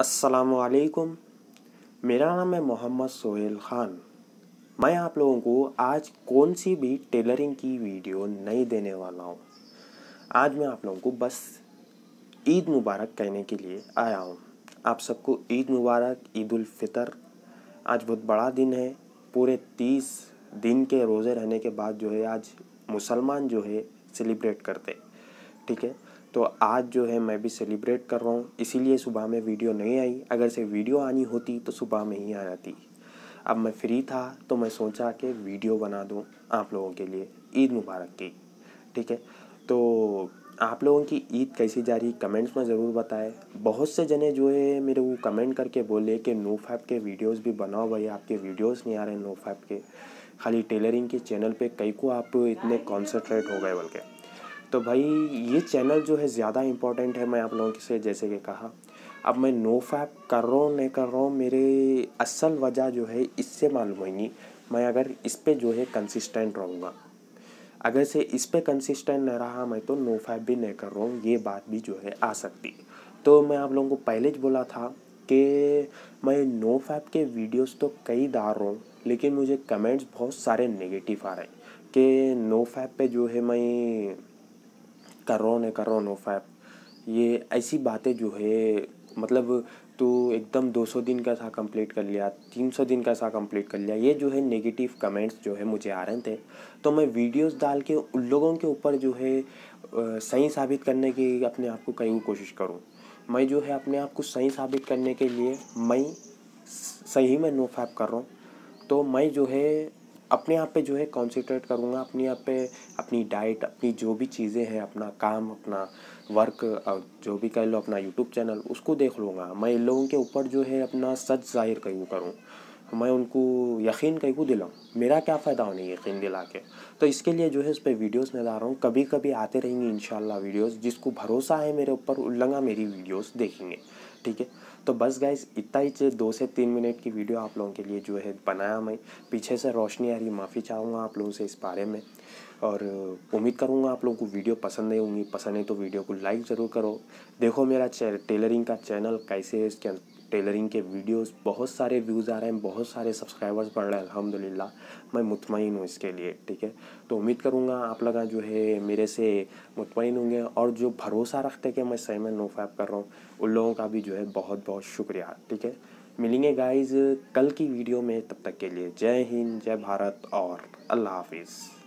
अस्सलाम वालेकुम। मेरा नाम है मोहम्मद सोहेल ख़ान। मैं आप लोगों को आज कौन सी भी टेलरिंग की वीडियो नहीं देने वाला हूँ। आज मैं आप लोगों को बस ईद मुबारक कहने के लिए आया हूँ। आप सबको ईद मुबारक, ईद उल फितर। आज बहुत बड़ा दिन है। पूरे 30 दिन के रोज़े रहने के बाद जो है आज मुसलमान जो है सेलिब्रेट करते, ठीक है। तो आज जो है मैं भी सेलिब्रेट कर रहा हूँ, इसीलिए सुबह में वीडियो नहीं आई। अगर से वीडियो आनी होती तो सुबह में ही आ जाती। अब मैं फ्री था तो मैं सोचा कि वीडियो बना दूँ आप लोगों के लिए ईद मुबारक की, ठीक है। तो आप लोगों की ईद कैसी जा रही कमेंट्स में ज़रूर बताएं। बहुत से जने जो है मेरे को कमेंट करके बोले कि नोफैप के वीडियोस भी बनाओ भाई, आपके वीडियोस नहीं आ रहे नोफैप के, खाली टेलरिंग के चैनल पे कई को आप इतने कॉन्सेंट्रेट हो गए बोल के। तो भाई ये चैनल जो है ज़्यादा इम्पोर्टेंट है। मैं आप लोगों से जैसे कि कहा, अब मैं नोफैप कर रहा हूँ नहीं कर रहा हूँ, मेरे असल वजह जो है इससे मालूम हुई नहीं। मैं अगर इस पे जो है कंसिस्टेंट रहूँगा, अगर से इस पे कंसिस्टेंट नहीं रहा मैं तो नोफैप भी नहीं कर रहा हूँ, ये बात भी जो है आ सकती। तो मैं आप लोगों को पहले ही बोला था कि मैं नोफैप के वीडियोस तो कई डाल रहा हूँ, लेकिन मुझे कमेंट्स बहुत सारे नेगेटिव आ रहे हैं कि नोफैप पे जो है मैं कर रहा हूँ नहीं कर रहा हूँ नोफैप। ये ऐसी बातें जो है मतलब तो एकदम 200 दिन का सा कंप्लीट कर लिया, 300 दिन का सा कंप्लीट कर लिया, ये जो है नेगेटिव कमेंट्स जो है मुझे आ रहे थे। तो मैं वीडियोस डाल के उन लोगों के ऊपर जो है सही साबित करने की अपने आप को कई कोशिश करूँ। मैं जो है अपने आप को सही साबित करने के लिए मैं सही में नोफैप कर रहा हूँ। तो मैं जो है अपने आप पे जो है कॉन्सेंट्रेट करूँगा, अपने आप पे, अपनी डाइट, अपनी जो भी चीज़ें हैं, अपना काम, अपना वर्क, जो भी कह लो, अपना यूट्यूब चैनल, उसको देख लूँगा। मैं इन लोगों के ऊपर जो है अपना सच जाहिर क्यों करूँ, मैं उनको यकीन क्यों दिलाऊँ, मेरा क्या फ़ायदा उन्हें यकीन दिला के। तो इसके लिए जो है उस पर वीडियोस नहीं ला रहा हूँ। कभी कभी आते रहेंगे इंशाल्लाह वीडियोस, जिसको भरोसा है मेरे ऊपर उन लोग मेरी वीडियोस देखेंगे, ठीक है। तो बस गाइस इतना ही 2 से 3 मिनट की वीडियो आप लोगों के लिए जो है बनाया मैं। पीछे से रोशनी आ रही, माफ़ी चाहूँगा आप लोगों से इस बारे में। और उम्मीद करूँगा आप लोगों को वीडियो पसंद नहीं होंगी। पसंद है तो वीडियो को लाइक ज़रूर करो। देखो मेरा टेलरिंग का चैनल कैसे है, इसके टेलरिंग के वीडियोस बहुत सारे व्यूज़ आ रहे हैं, बहुत सारे सब्सक्राइबर्स बढ़ रहे हैं अल्हम्दुलिल्लाह। मैं मुतमईन हूँ इसके लिए, ठीक है। तो उम्मीद करूँगा आप लोग जो है मेरे से मुतमईन होंगे, और जो भरोसा रखते कि मैं सही में नोफैप कर रहा हूँ उन लोगों का भी जो है बहुत बहुत शुक्रिया, ठीक है। मिलेंगे गाइज़ कल की वीडियो में, तब तक के लिए जय हिंद, जय भारत और अल्लाह हाफिज़।